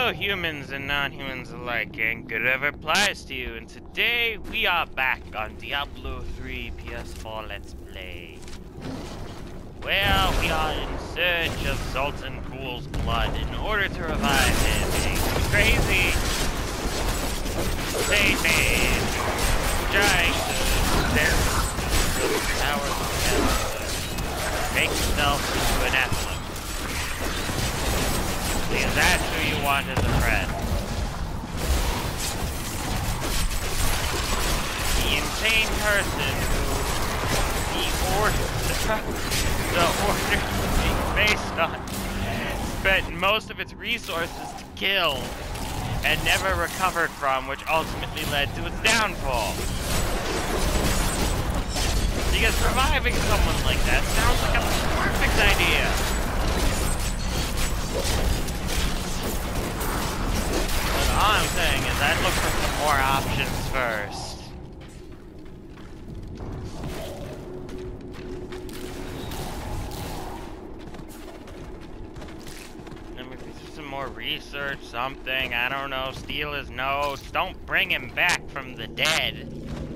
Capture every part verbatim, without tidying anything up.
Hello humans and non-humans alike, and good whatever applies to you, and today we are back on Diablo three P S four Let's Play. Well, we are in search of Zoltan Kuhl's blood in order to revive him, a crazy Satan trying to stare the power of hell to make himself into an athlete. Because that's who you want as a friend. The insane person who the order, the order is based on spent most of its resources to kill and never recovered from, which ultimately led to its downfall. Because reviving someone like that sounds like a perfect idea. All I'm saying is I'd look for some more options first. Then maybe some more research, something, I don't know, steal his notes, don't bring him back from the dead.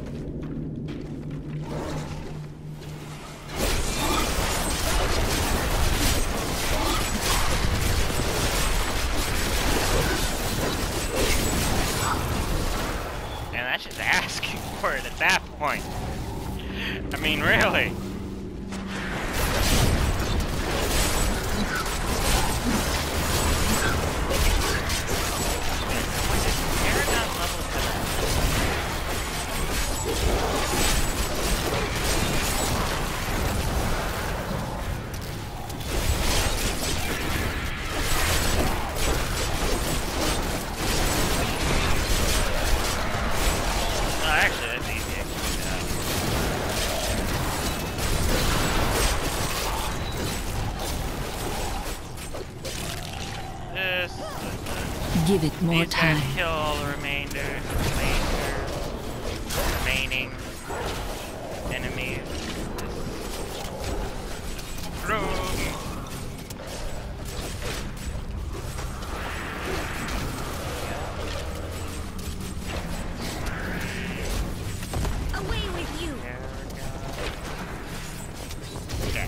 That's just asking for it at that point. I mean, really. Give it more These time. Guys kill all the remainder, remainder, remaining enemies. Room. Away with you. Okay.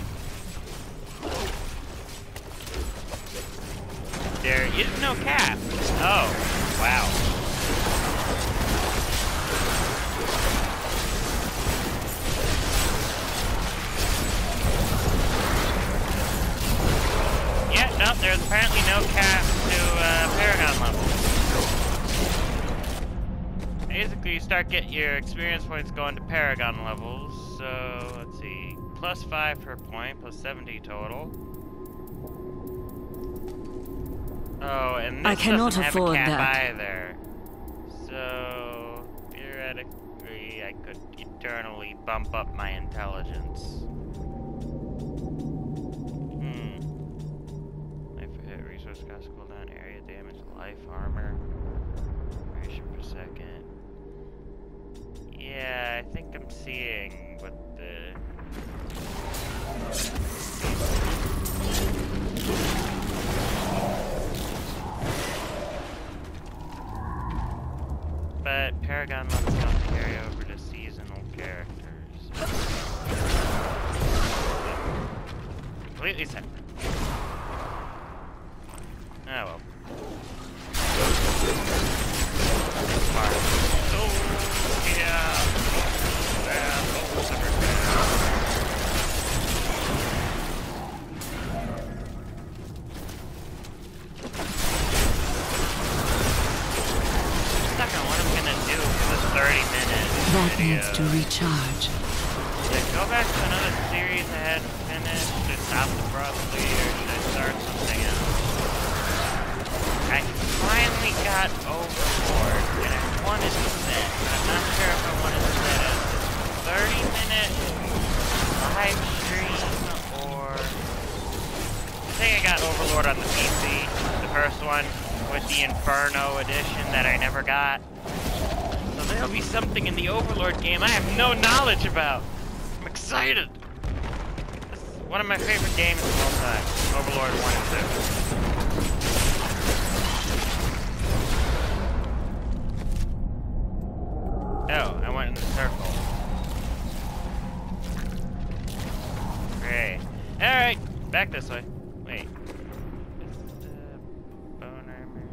There is no cap. Oh, wow. Yeah, no, there's apparently no cap to uh, Paragon levels. Basically, you start getting your experience points going to Paragon levels. So, let's see. Plus five per point, plus seventy total. Oh, and this I cannot doesn't have afford a cap that. either. So, theoretically, I could eternally bump up my intelligence. Hmm. Life per hit, resource cost, cooldown, area damage, life, armor, duration per second. Yeah, I think I'm seeing what the... But Paragon levels don't carry over to seasonal characters. Completely separate. Oh well. Smart. Oh, yeah. Yeah, oh, separate. thirty minute That video. needs to recharge. Should I go back to another series I hadn't finished? Should I stop abruptly, or should I start something else? I finally got Overlord, and I wanted to set. I'm not sure if I wanted to set a thirty minute live stream, or... I think I got Overlord on the P C, the first one, with the Inferno edition that I never got. So there'll be something in the Overlord game I have no knowledge about. I'm excited. This is one of my favorite games of all time. Overlord one and two. in the circle. Great. Alright, back this way. Wait. Is, uh, bone armor.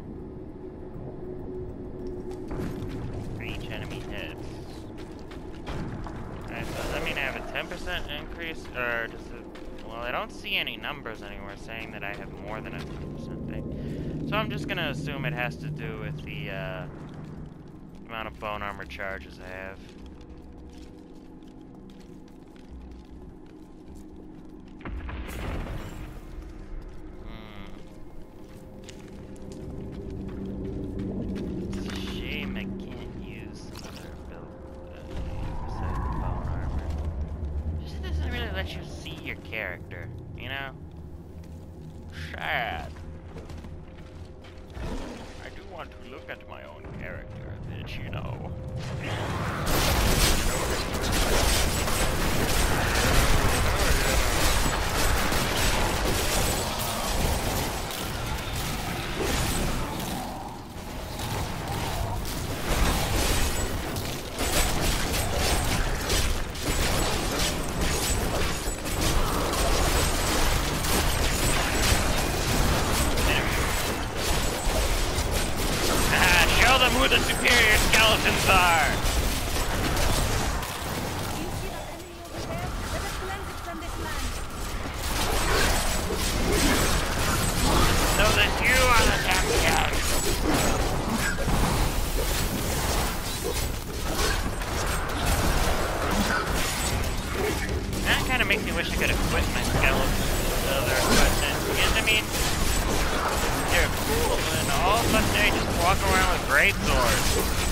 For each enemy hit. Alright, so does that mean I have a ten percent increase? Or does it... Well, I don't see any numbers anywhere saying that I have more than a ten percent thing. So I'm just gonna assume it has to do with the, uh... amount of bone armor charges I have. Hmm. It's a shame I can't use other build uh, besides the bone armor. It just doesn't really let you see your character, you know? Sad. I do want to look at my own character, bitch, you know. Who the superior skeletons are! So that you are the champion! That kind of makes me wish I could equip my skeletons with other equipment. Because, I mean, they're cool, and all of a sudden they just walk around with great swords.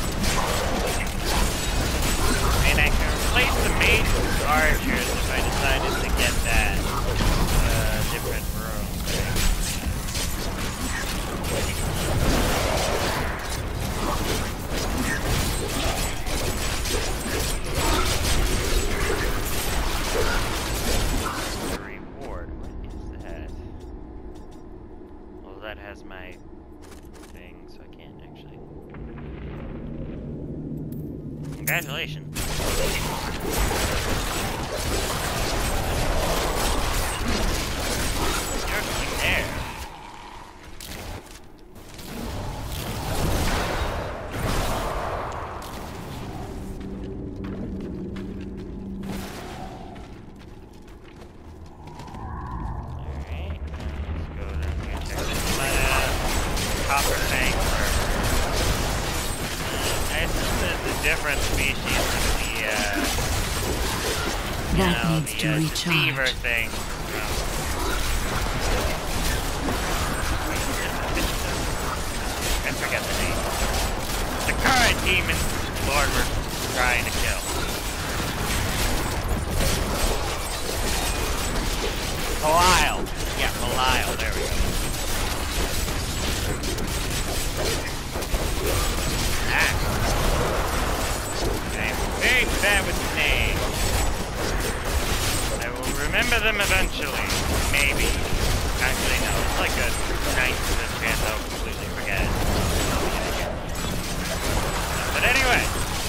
And I can replace the mage with archers if I decided to get that uh, different room thing. Reward, what is that? Well, that has my thing, so I can't actually. Congratulations. You're going there. Alright, let's go down here and check this uh, copper tank first. Uh, I assume that the different species of the, uh, you That know, needs the, to uh, recharge. deceiver thing. Um, I forget the name. The current demon lord we're trying to kill. Belial. Yeah, Belial. There we go. Ah. I'm very bad with names. I will remember them eventually. Maybe. Actually, no. It's like a ninety percent chance I'll completely forget it. But anyway.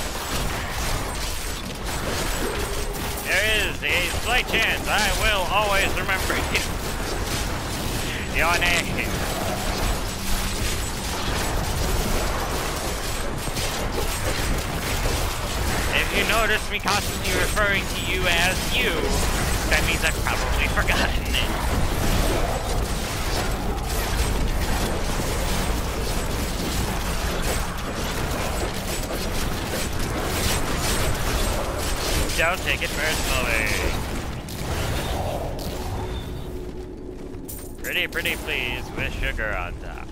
There is a slight chance I will always remember you. Your name. If you notice me constantly referring to you as you, that means I've probably forgotten it. Don't take it personally. Pretty, pretty please with sugar on top.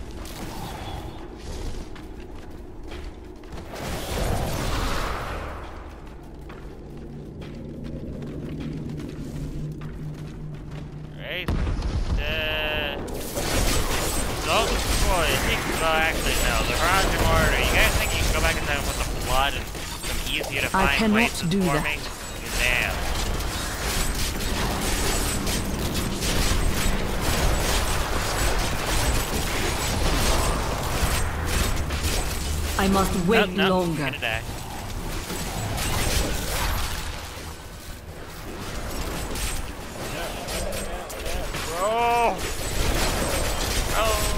Right. Uh, Salt Boy, I think, well, actually, no. The Horizon Order. You guys think you can go back in time and put some blood and some easier to I find cannot places do for that. me? Damn. I must wait Nope, nope, longer. gonna die. Oh! Oh!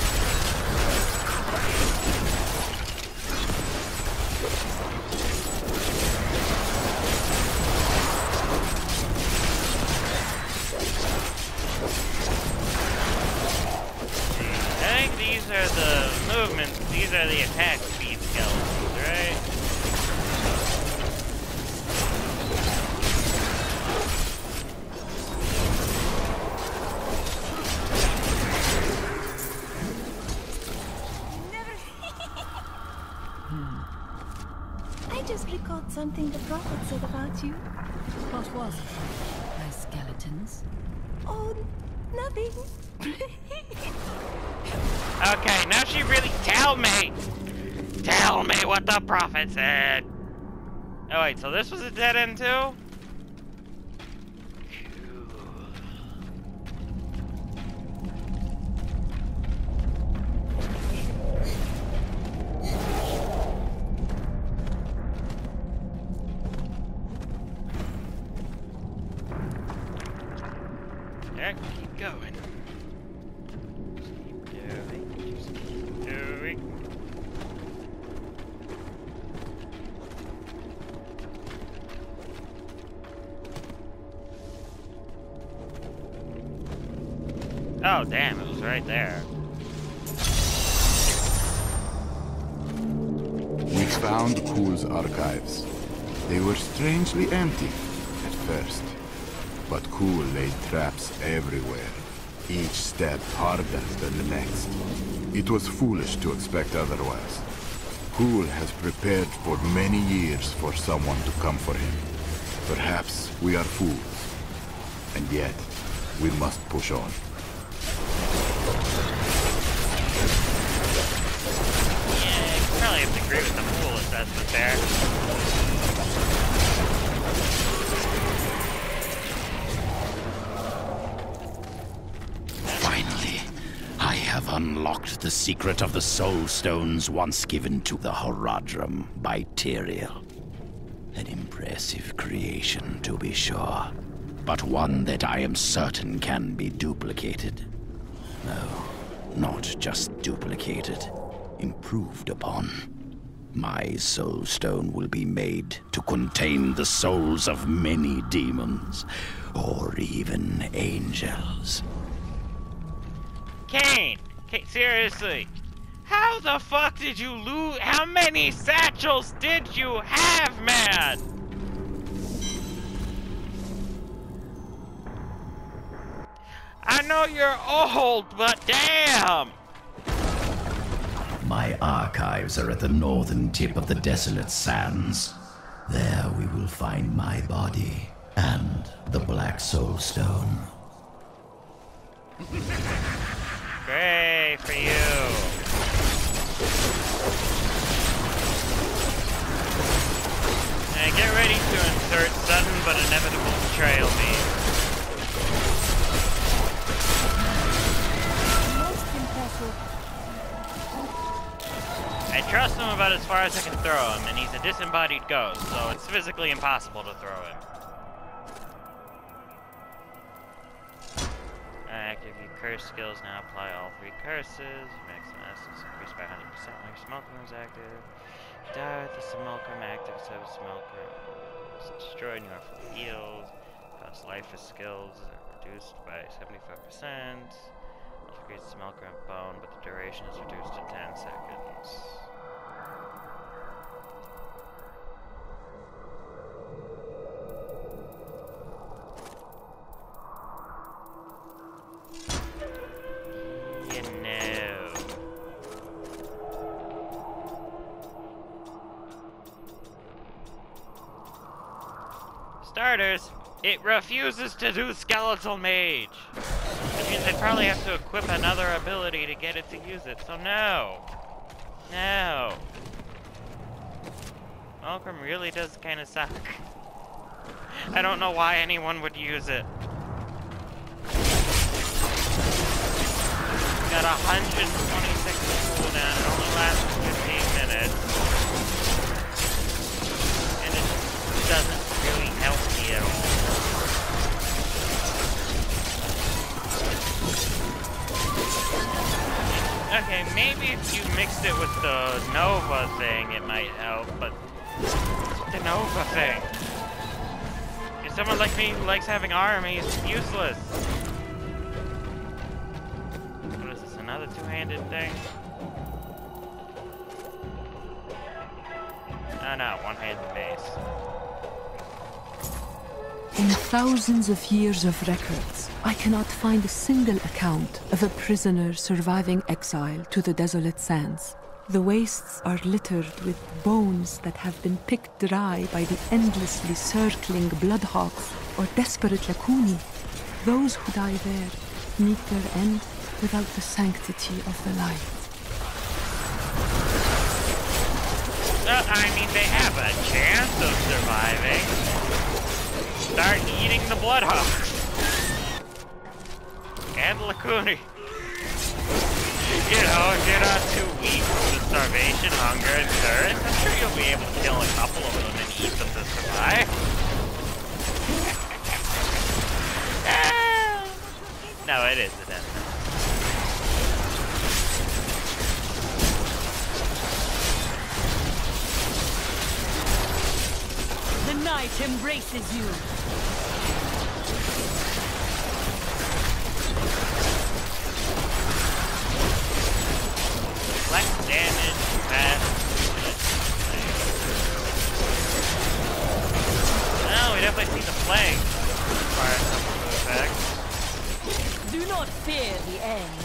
I think these are the movements, these are the attack speed skeletons, right? I just recalled something the prophet said about you. What was it? My skeletons? Oh, nothing. Okay, now she really tell me! Tell me what the prophet said! Oh wait, so this was a dead end too? Yeah, keep going. Just keep doing, just keep doing. Oh, damn, it was right there. We found Kuhl's archives. They were strangely empty at first. But Kuhl laid traps everywhere, each step harder than the next. It was foolish to expect otherwise. Kuhl has prepared for many years for someone to come for him. Perhaps we are fools, and yet we must push on. Yeah, you probably have to agree with the fool assessment there. Finally, I have unlocked the secret of the Soul Stones once given to the Horadrim by Tyrael. An impressive creation, to be sure, but one that I am certain can be duplicated. No, not just duplicated, improved upon. My Soul Stone will be made to contain the souls of many demons, or even angels. Kane! Kane, seriously! How the fuck did you lose? How many satchels did you have, man? I know you're old, but damn! My archives are at the northern tip of the Desolate Sands. There we will find my body and the Black Soul Stone. Great for you. And get ready to insert sudden but inevitable betrayal meme. Most impressive. I trust him about as far as I can throw him, and he's a disembodied ghost, so it's physically impossible to throw him. Active your curse skills now apply all three curses. Maximum essence increased by one hundred percent when your Simulacrum is active. Die with the Simulacrum active instead of Simulacrum is destroyed and you are fully healed. Cost life for skills are reduced by seventy-five percent. Also increase the Simulacrum bone, but the duration is reduced to ten seconds. You know. Starters, it refuses to do Skeletal Mage. Which means I'd probably have to equip another ability to get it to use it, so no. No. Malcolm really does kind of suck. I don't know why anyone would use it. Got one hundred twenty-six cooldown, it only lasts fifteen minutes. And it doesn't really help me at all. Okay, maybe if you mixed it with the Nova thing, it might help, but the Nova thing. If someone like me who likes having armies, useless. What is this, another two-handed thing? Oh no, one-handed base. In thousands of years of records, I cannot find a single account of a prisoner surviving exile to the desolate sands. The wastes are littered with bones that have been picked dry by the endlessly circling bloodhawks or desperate Lakuni. Those who die there meet their end without the sanctity of the light. Uh, I mean, they have a chance of surviving. Start eating the Bloodhawks. And Lakuni. You know, if you're not too weak to starvation, hunger, and thirst, I'm sure you'll be able to kill a couple of them and eat them to survive. No, it isn't. The night embraces you. Less damage, fast. Oh, we definitely see the plague. Fire some of the effects. Do not fear the end.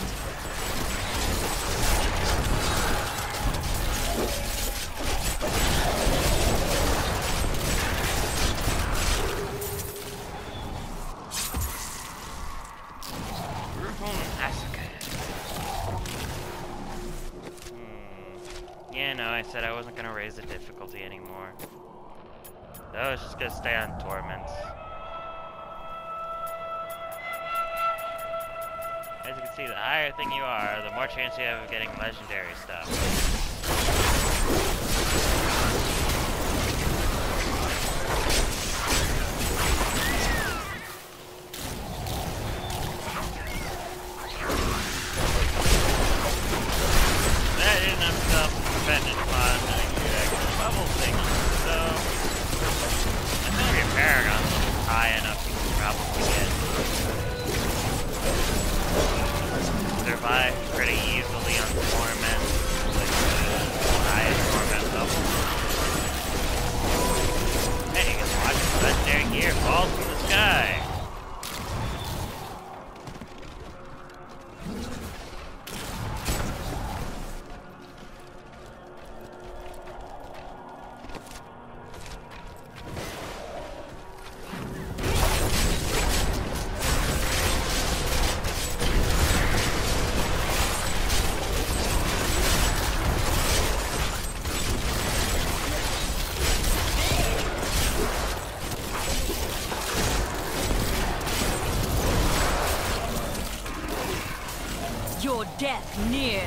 Yeah, no, I said I wasn't gonna raise the difficulty anymore. I was just gonna stay on Torments. As you can see, the higher thing you are, the more chance you have of getting legendary stuff. That in itself is dependent upon the actual level thing. So, I think if your Paragon's high enough, you can probably get survive pretty easily on Torment, like the highest Torment level. Hey, you can watch the legendary gear fall from the sky. Your death nears.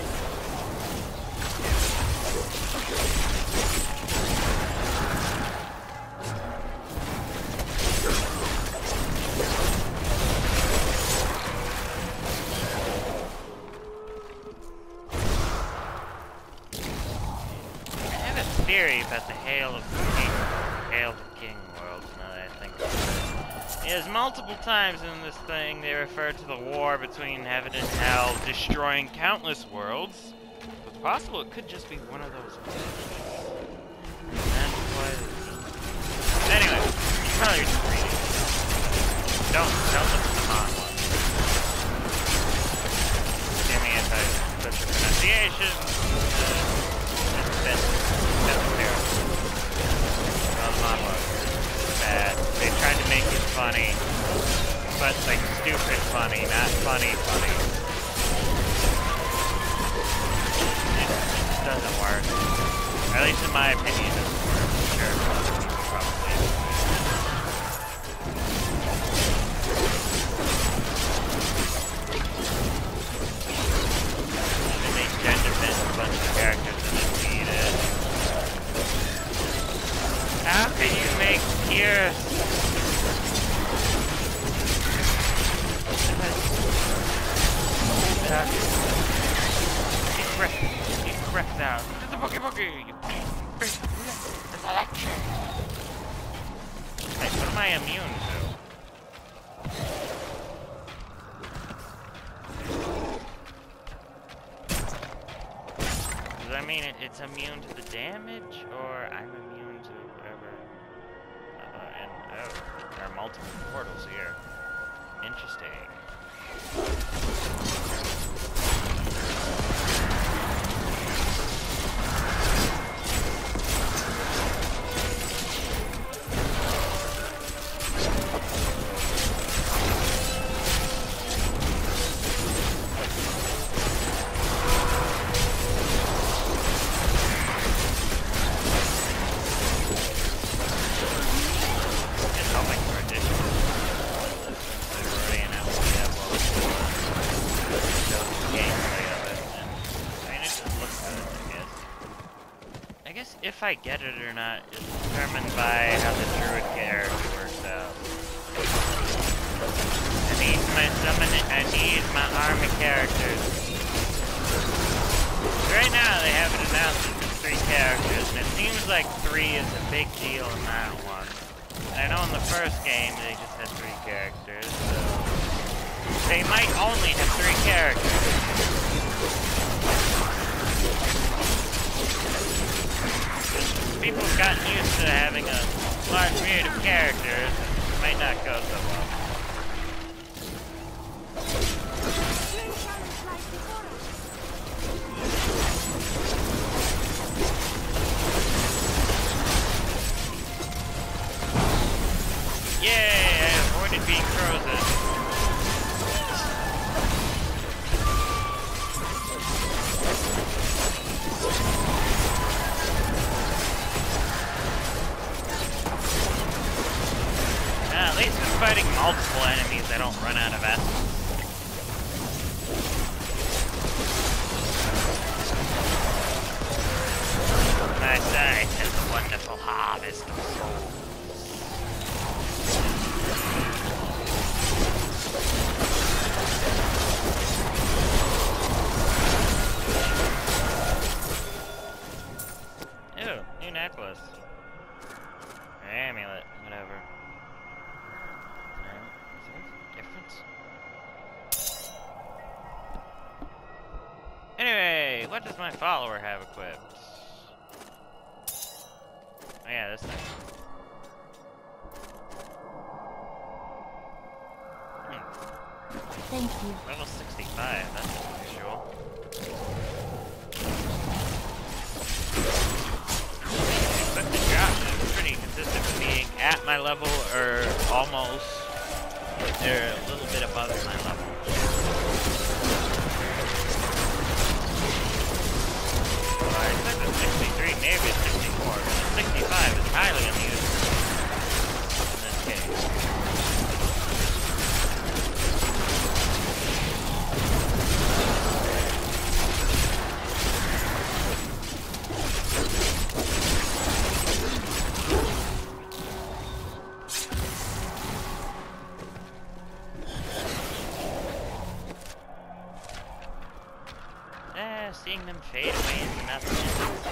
I have a theory about the Hail of the King, Hail of the King worlds, now that I think about it. Yes, multiple times in this thing they refer to the war between heaven and hell destroying countless worlds. It's possible it could just be one of those worlds. That's why they... Anyway, you can probably just read it. Don't, don't look at the Han one. Give me if I such a pronunciation. Uh, that's, that's terrible. Well, the Han one is bad. They tried to make it funny, but like stupid funny, not funny funny. It just doesn't work. Or at least in my opinion, it doesn't work. Sure, probably. They make gender fit a bunch of characters that just need it. How can you make Pierce? you Hey, what am I immune to? Does that mean it, it's immune to the damage, or I'm immune to whatever? Uh, and oh, there are multiple portals here. Interesting. If I get it or not is determined by how the druid character works out. I need my summon. I need my army characters. Right now they have it announced as just three characters, and it seems like three is a big deal in that one. And I know in the first game they just had three characters, so they might only have three characters. People have gotten used to having a large myriad of characters, and it might not go so well. Yay! I avoided being frozen. At least when fighting multiple enemies, I don't run out of essence. My sight has a wonderful harvest of souls. Ew, new necklace. Or amulet, whatever. Anyway, what does my follower have equipped? Oh yeah, this thing. Hmm. Thank you. Level sixty-five, that's unusual. But the drop is pretty consistent with being at my level or almost. They're a little bit above my level. Well, I expect a sixty-three, maybe a sixty-four, but a sixty-five is highly unusual in this case. Seeing them fade away into nothing.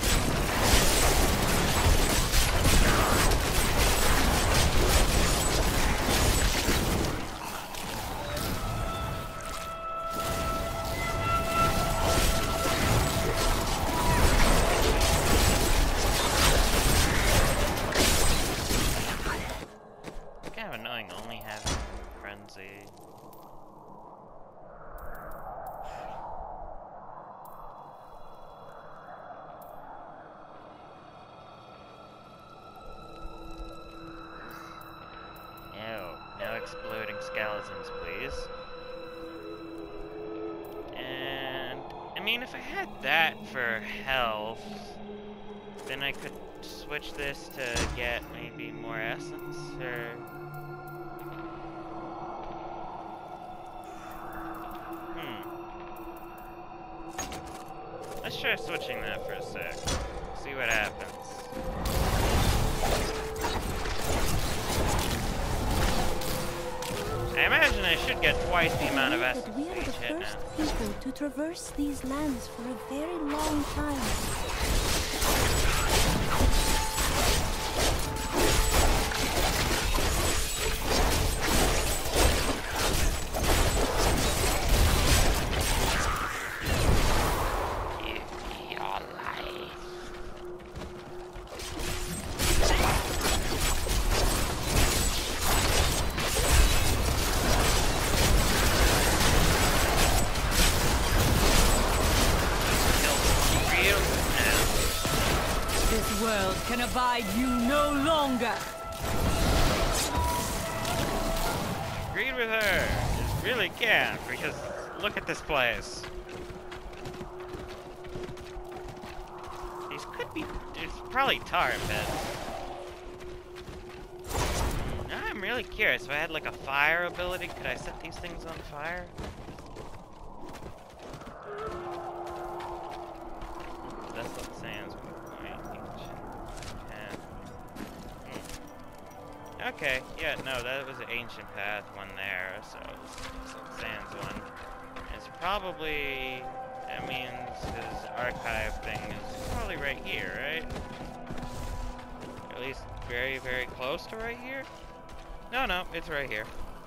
It's kind of annoying only having frenzy. Exploding skeletons, please. And I mean, if I had that for health, then I could switch this to get maybe more essence, or hmm. Let's try switching that for a sec. See what happens. I imagine I should get twice the amount of essence. We are the first now. people to traverse these lands for a very long time. can abide you no longer. Agreed with her. Just really can't, because look at this place. These could be, it's probably tar pits. Now I'm really curious, if I had like a fire ability, could I set these things on fire? That's what Sans Okay, yeah, no, that was an ancient path one there, so it's a Sans one. It's probably, that means his archive thing is probably right here, right? At least very, very close to right here? No, no, it's right here.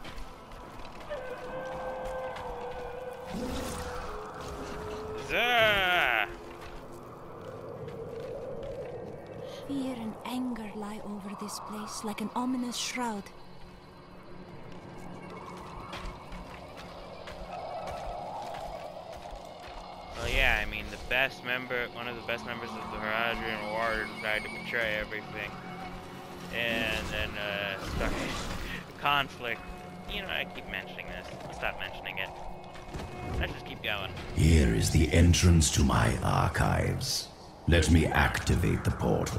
Zah! Fear and anger lie over this place like an ominous shroud. Well, yeah, I mean, the best member, one of the best members of the Horadrian Order tried to betray everything. And then, uh, started conflict. You know, I keep mentioning this. I'll stop mentioning it. Let's just keep going. Here is the entrance to my archives. Let me activate the portal.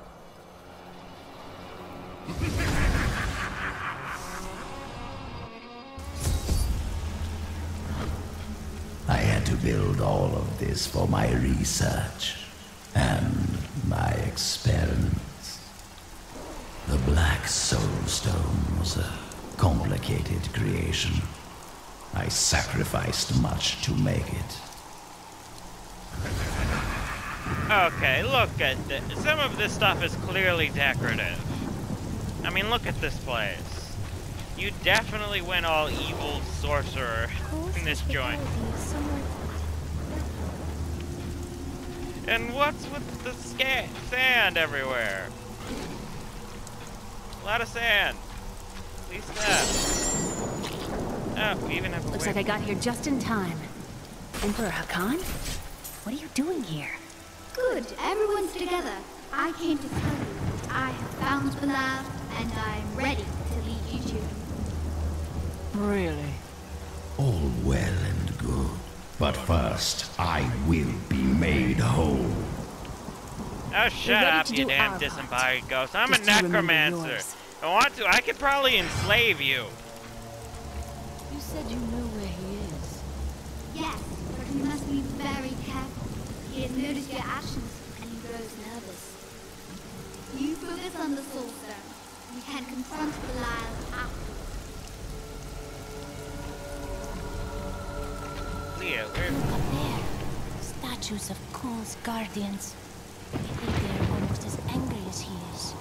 I had to build all of this for my research and my experiments. The Black Soul Stone was a complicated creation. I sacrificed much to make it. Okay, look at this. Some of this stuff is clearly decorative. I mean, look at this place. You definitely went all evil sorcerer in this joint. And what's with the sca sand everywhere? A lot of sand. Please stop. Oh, we even have a Looks way- like I got here just in time. Emperor Hakan? What are you doing here? Good, everyone's together. I came to tell you I have found the lab, and I'm ready to lead you to it. Really? All well and good. But first, I will be made whole. Oh, shut ready up, to you do damn our disembodied ghost. I'm Just a to remember necromancer. yours. I want to. I could probably enslave you. You said you know where he is. Yes, but we must be very careful. He has noticed your actions, and he grows nervous. You focus on the soul stone. We can confront Belial afterwards. Leah, where? Up there. Statues of Kul's guardians. I think they're almost as angry as he is.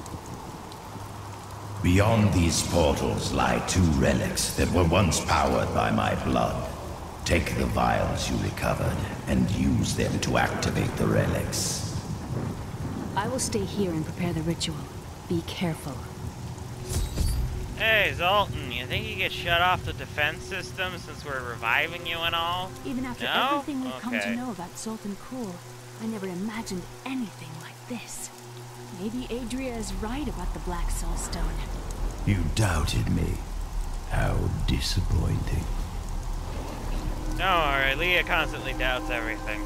Beyond these portals lie two relics that were once powered by my blood. Take the vials you recovered and use them to activate the relics. I will stay here and prepare the ritual. Be careful. Hey, Zoltan, you think you get shut off the defense system since we're reviving you and all? Even after No? everything we've come to Okay. know about Zoltan Kul, I never imagined anything like this. Maybe Adria is right about the Black Soul Stone. You doubted me. How disappointing. Don't worry, Leah constantly doubts everything.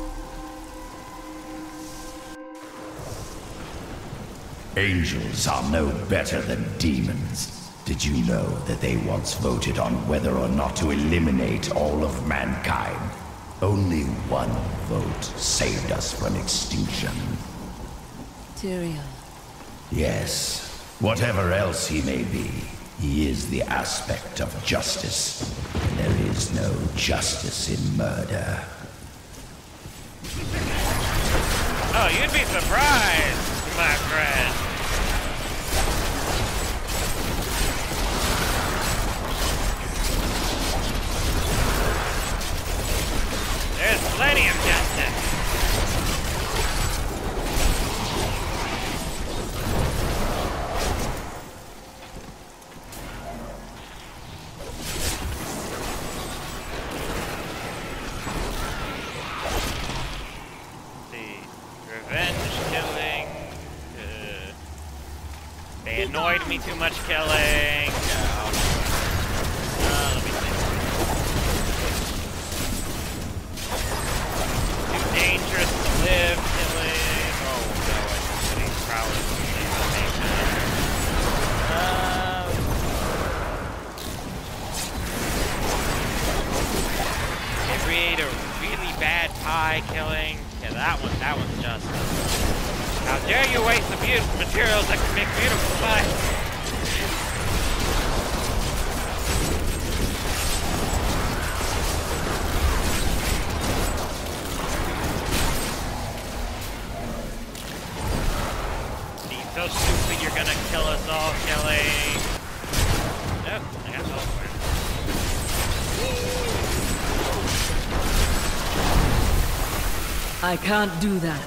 Angels are no better than demons. Did you know that they once voted on whether or not to eliminate all of mankind? Only one vote saved us from extinction. Tyrael. Yes, whatever else he may be, he is the aspect of justice. And there is no justice in murder. Oh, you'd be surprised, my friend. There's plenty of justice. The revenge killing. Uh, annoyed me too much killing. Uh, let me think. Too dangerous to live killing. Oh no, I'm putting prowess at the same time. Um, create a really bad pie killing. Yeah, that one, that one's just. How dare you waste the beautiful materials that can make beautiful pie? Be so stupid you're gonna kill us all, killing. Nope, I got over. I can't do that.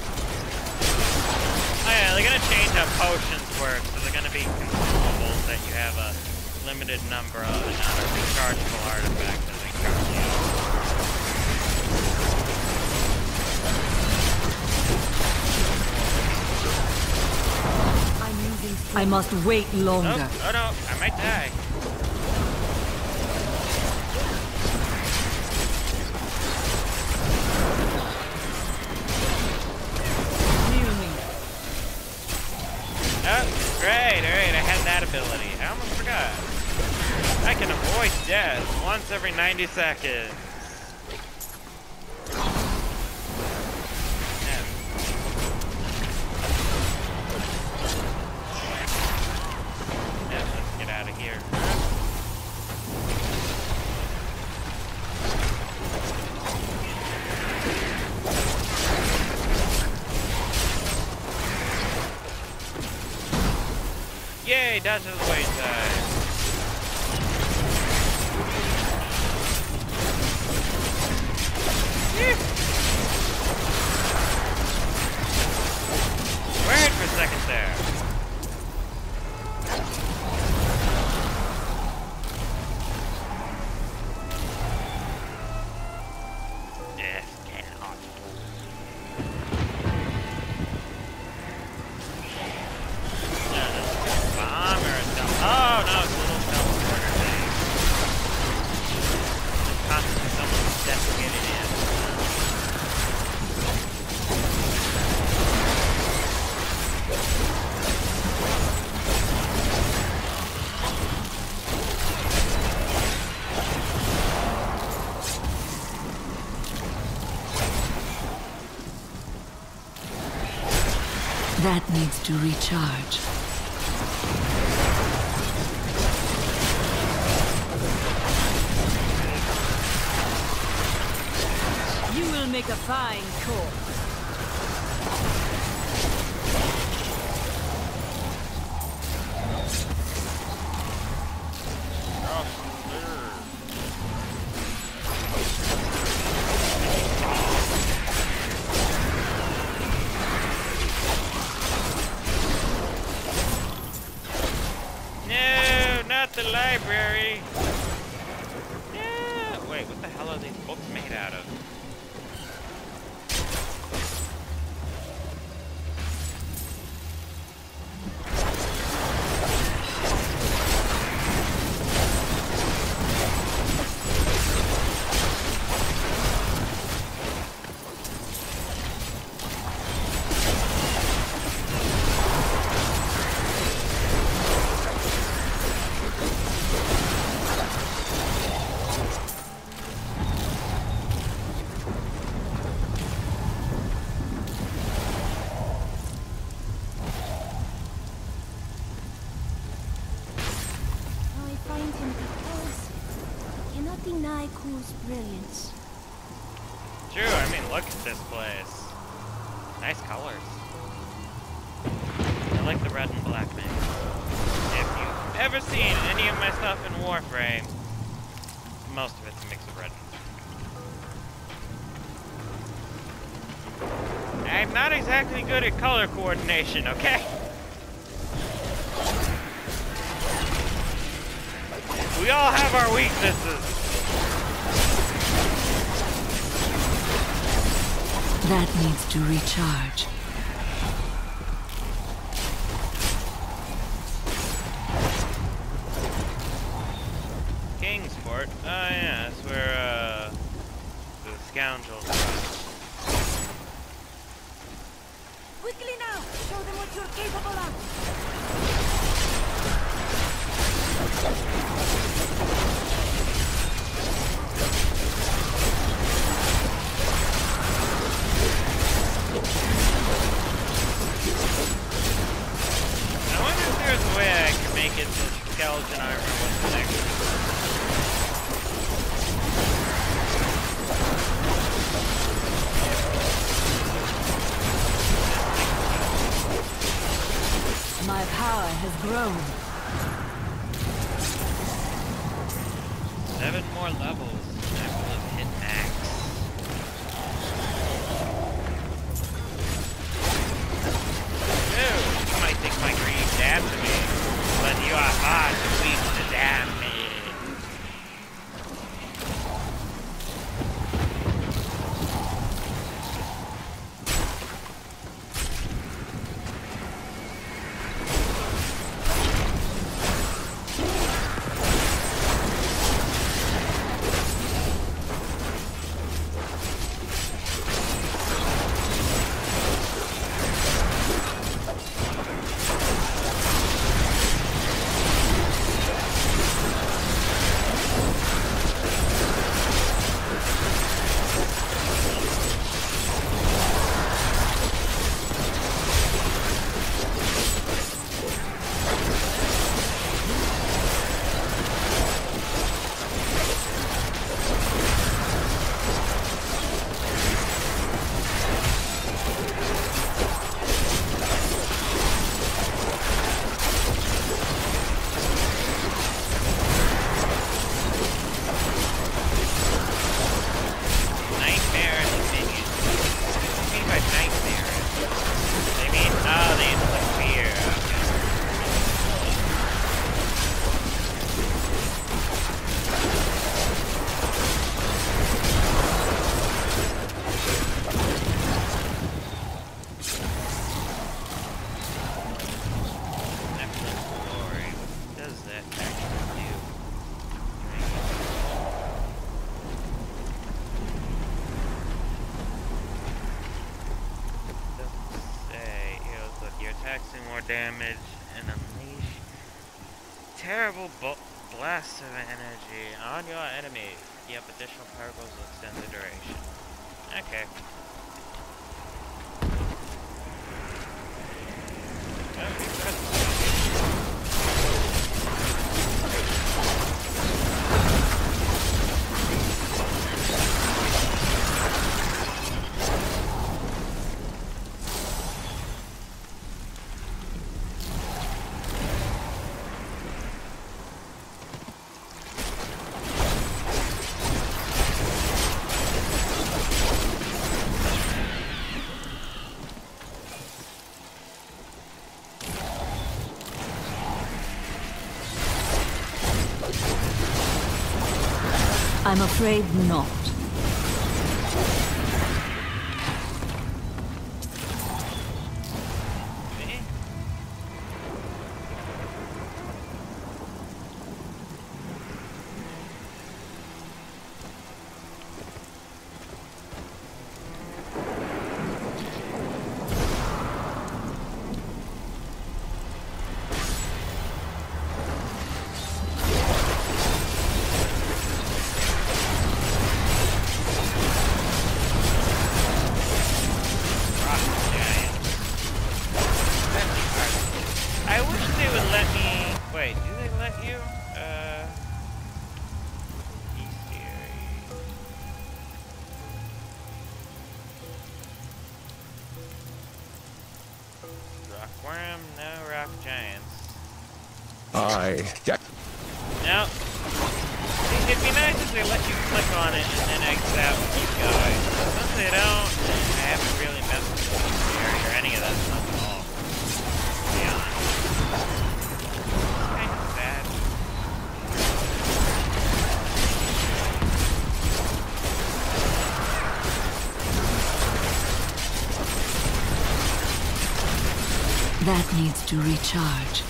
Oh yeah, they're gonna change how potions work, so they're gonna be consumables that you have a limited number of, and not a rechargeable artifact that they charge you. I'm using. I must wait longer. Oh, oh no, I might die. Oh, great, alright, I had that ability. I almost forgot. I can avoid death once every ninety seconds. Yeah. Yeah, let's get out of here. Yay, dodge to the wayside. Wait for a second there. Death cannot. Bomb or a dump. Oh no, it's a little teleporter thing. Constantly someone's desiccated in. That needs to recharge. You will make a fine corpse. No, not the library. Yeah. Wait, what the hell are these books made out of? Deny Kuhl's brilliance. True, I mean, look at this place. Nice colors. I like the red and black mix. If you've ever seen any of my stuff in Warframe, most of it's a mix of red and black. I'm not exactly good at color coordination, okay? We all have our weaknesses. That needs to recharge. scoundrels. Quickly now! Show them what you're capable of! I wonder if there's a way I can make it so skeleton armor was extra. My power has grown. Seven more levels. I will have hit max. Dude, you might think my greed damned me, but you are hard to weak to damn me. Damage and unleash terrible blasts of energy on your enemy. Yep, additional particles will extend the duration. Okay. I'm afraid not. Rockworm, no rock giants. I. No. It'd be nice if they let you click on it and then exit out and keep going. Since they don't, I haven't really messed with the area or any of that stuff at all. To be honest. It's kind of sad. That needs to recharge.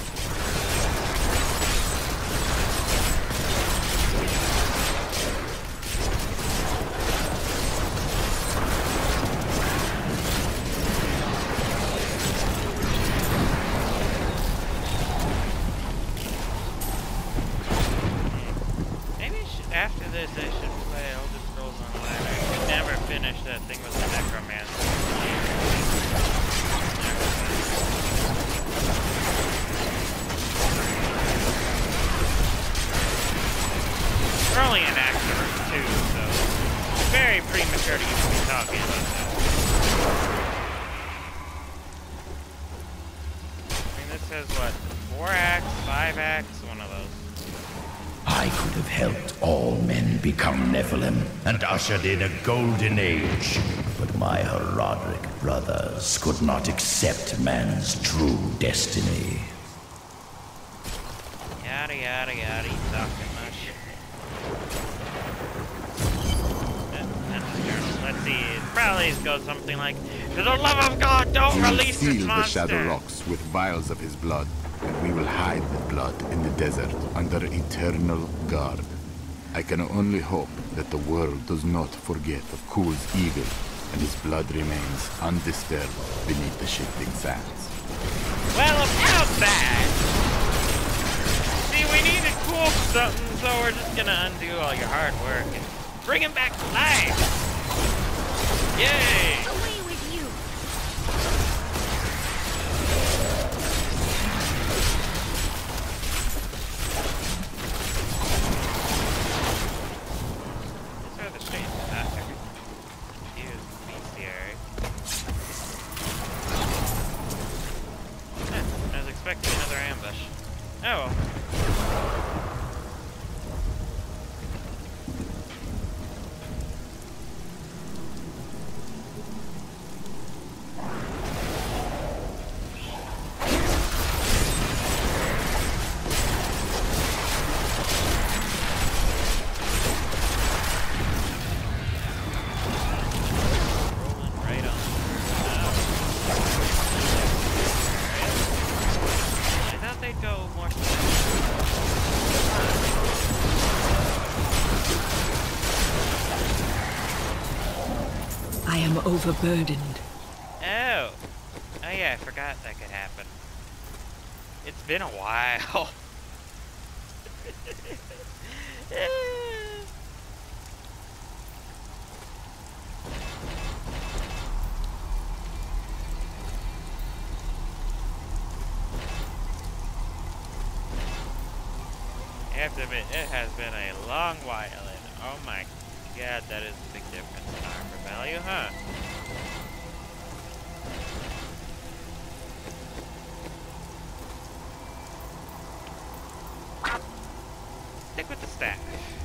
I should play Elder Scrolls Online. I could never finish that thing with the Necromancer. We're only in Act two, so it's very premature to even be talking about that. I mean, this says what? Four acts, five acts, one of those. I could have helped all men become Nephilim and ushered in a golden age, but my Horadric brothers could not accept man's true destiny. Yada yada yada, you talking much. Let's see, it probably goes something like, for the love of God, don't We will release this seal the monster! Shadow Rocks with vials of his blood, and we will hide the blood in the desert under eternal guard. I can only hope that the world does not forget of Kuhl's eagle, and his blood remains undisturbed beneath the shifting sands. Well, about that! See, we need to cool something, so we're just gonna undo all your hard work and bring him back to life! Yay! Away with you! These are the shapes. Ah, use bestiary. Eh, I was expecting another ambush. Oh well. Overburdened. Oh. Oh yeah, I forgot that could happen. It's been a while. I have to admit, it has been a long while, and oh my god, that is a big difference in armor value, huh? Stick with the staff.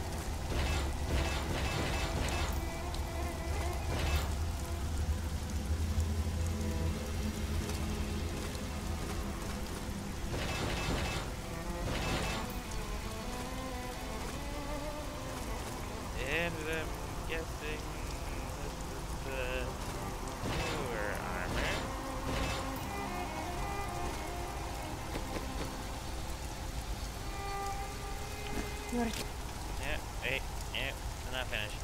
And I'm guessing this is the newer armor. You're Yeah, wait, yeah, I'm not finished.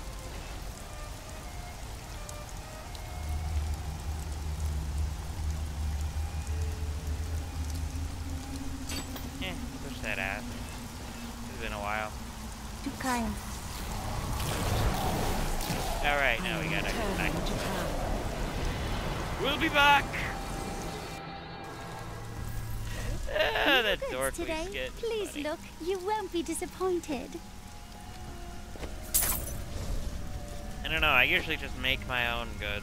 Eh, push that out. It's been a while. too kind. Alright, now we gotta go back. We'll be back! Ah, that Goods dork we today. skit. Please Funny. look. You won't be disappointed. I don't know, I usually just make my own goods.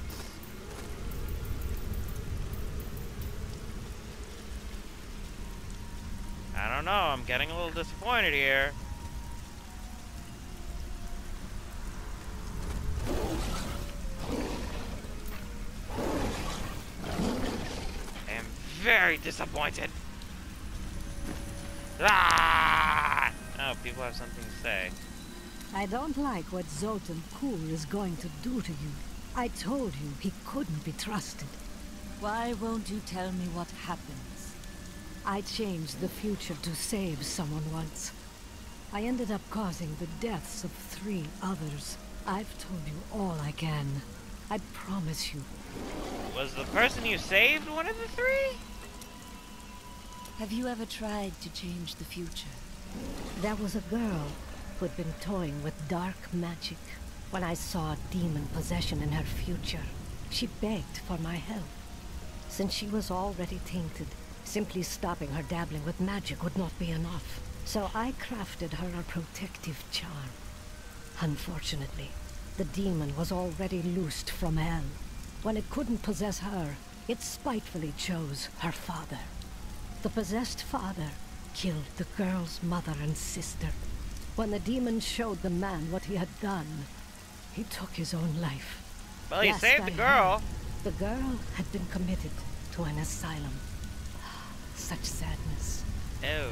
I don't know, I'm getting a little disappointed here. I am very disappointed. Ah! Oh, people have something to say. I don't like what Zoltan Kuhl is going to do to you. I told you he couldn't be trusted. Why won't you tell me what happens? I changed the future to save someone once. I ended up causing the deaths of three others. I've told you all I can. I promise you. Was the person you saved one of the three? Have you ever tried to change the future? There was a girl. who'd been toying with dark magic. When I saw demon possession in her future, she begged for my help. Since she was already tainted, simply stopping her dabbling with magic would not be enough. So I crafted her a protective charm. Unfortunately, the demon was already loosed from hell. When it couldn't possess her, it spitefully chose her father. The possessed father killed the girl's mother and sister. When the demon showed the man what he had done, he took his own life. Well, he Last saved I the girl. heard, the girl had been committed to an asylum. Such sadness. Oh.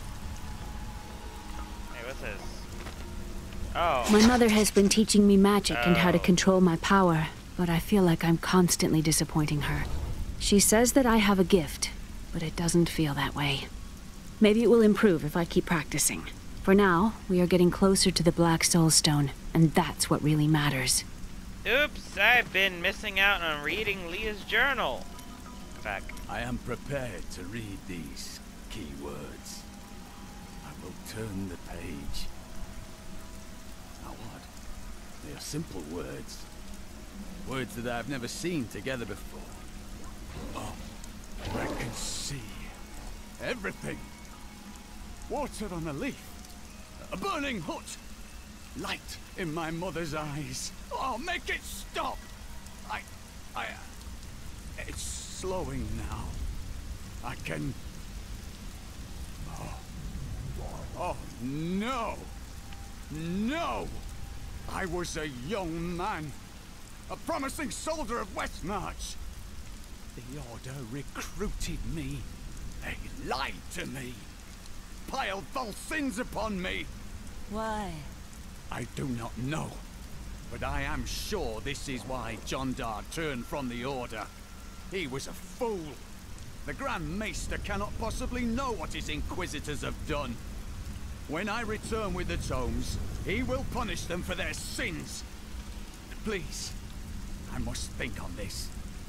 Hey, what's this? Oh. My mother has been teaching me magic and how to Oh. control my power, but I feel like I'm constantly disappointing her. She says that I have a gift, but it doesn't feel that way. Maybe it will improve if I keep practicing. For now, we are getting closer to the Black Soul Stone, and that's what really matters. Oops, I've been missing out on reading Leah's journal. Back. I am prepared to read these key words. I will turn the page. Now what? They are simple words. Words that I have never seen together before. Oh, I can see everything. Water on a leaf. A burning hut. Light in my mother's eyes. Oh, make it stop! I... I... It's slowing now. I can... Oh... Oh, no! No! I was a young man. A promising soldier of Westmarch. The Order recruited me. They lied to me. Piled false sins upon me. Why? I do not know. But I am sure this is why Jondar turned from the Order. He was a fool. The Grand Maester cannot possibly know what his Inquisitors have done. When I return with the tomes, he will punish them for their sins. Please, I must think on this.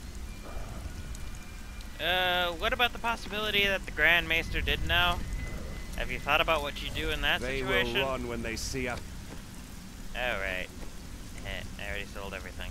Uh, what about the possibility that the Grand Maester did know? Have you thought about what you do in that They situation? will run when they see us. Oh, right. Heh, I already sold everything.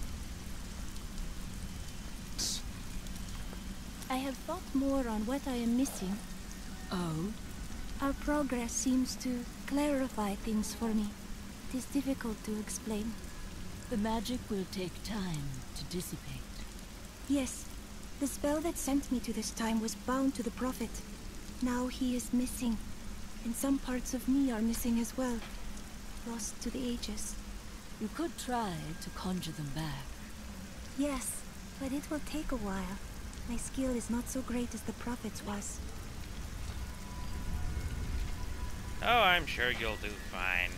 I have thought more on what I am missing. Oh? Our progress seems to clarify things for me. It is difficult to explain. The magic will take time to dissipate. Yes, the spell that sent me to this time was bound to the Prophet. Now he is missing, and some parts of me are missing as well. Lost to the ages. You could try to conjure them back. Yes, but it will take a while. My skill is not so great as the Prophet's was. Oh, I'm sure you'll do fine.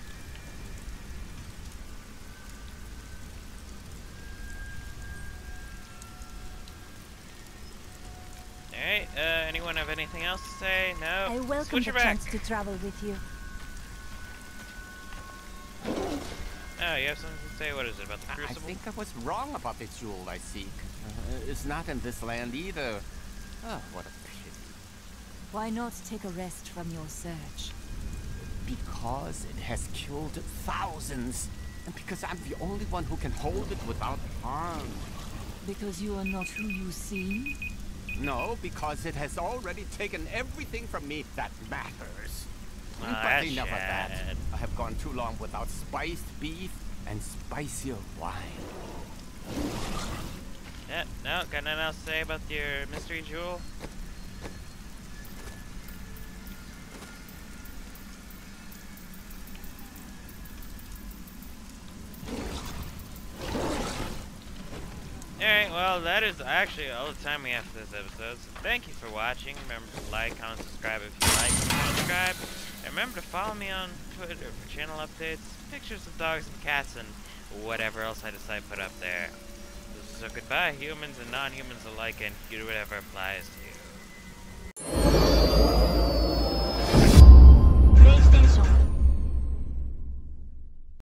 Alright, uh, anyone have anything else to say? No? I welcome Switch the her back. chance to travel with you. Oh, you have something to say? What is it, about the I Crucible? think I was wrong about the jewel I seek. Uh, it's not in this land either. Oh, what a pity. Why not take a rest from your search? Because it has killed thousands. And because I'm the only one who can hold it without harm. Because you are not who you seem? No, because it has already taken everything from me that matters. Ah, but that's enough of that. sad. I have gone too long without spiced beef and spicier wine. Yeah, no, got nothing else to say about your mystery jewel? Alright, well, that is actually all the time we have for this episode. So thank you for watching. Remember to like, comment, subscribe if you like, and subscribe. And remember to follow me on Twitter for channel updates, pictures of dogs and cats, and whatever else I decide to put up there. So goodbye, humans and non-humans alike, and do whatever applies to you.